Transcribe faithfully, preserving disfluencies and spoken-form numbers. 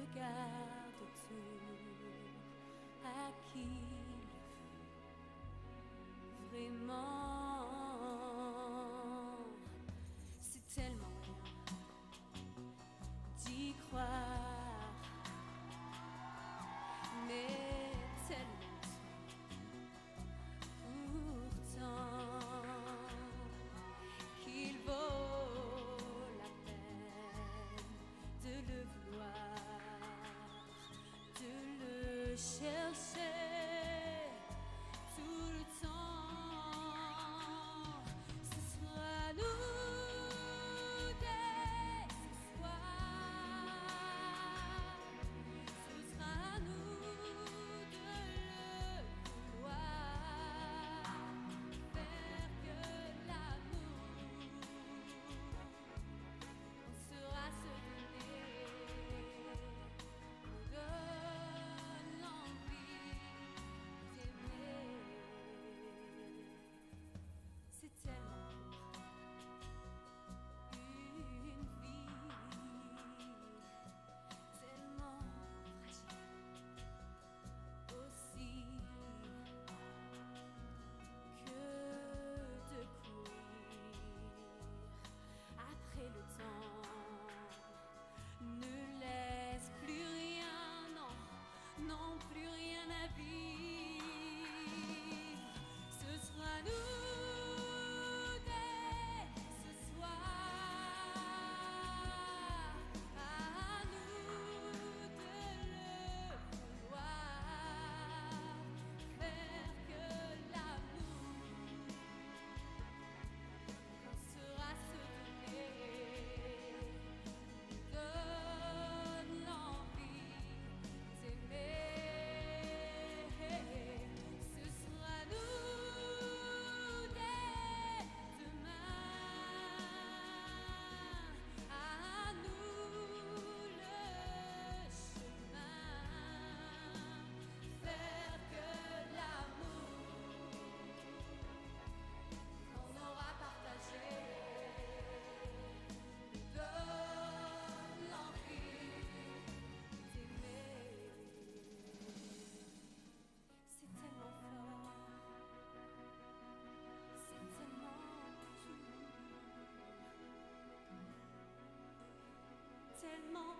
regarde autour, à qui le veut vraiment. C'est tellement bien d'y croire, mais tellement pourtant qu'il vaut la peine de le vouloir, de le chercher tout le temps. Ce sera nous dès ce soir, ce sera nous de le vouloir, faire que l'amour on sera se donner, nous donne l'envie d'aimer. C'est tellement une vie, tellement fragile aussi, que de courir après le temps ne laisse plus rien, non, non plus rien à vivre. Ce sera nous dès ce soir, à nous de le vouloir, faire que l'amour on sera se donner, donne l'envie d'aimer. Ce sera nous dès demain, à nous le chemin, faire que l'amour qu'on aura partagé nous donne l'envie d'aimer. C'est tellement fort, c'est tellement pur, tellement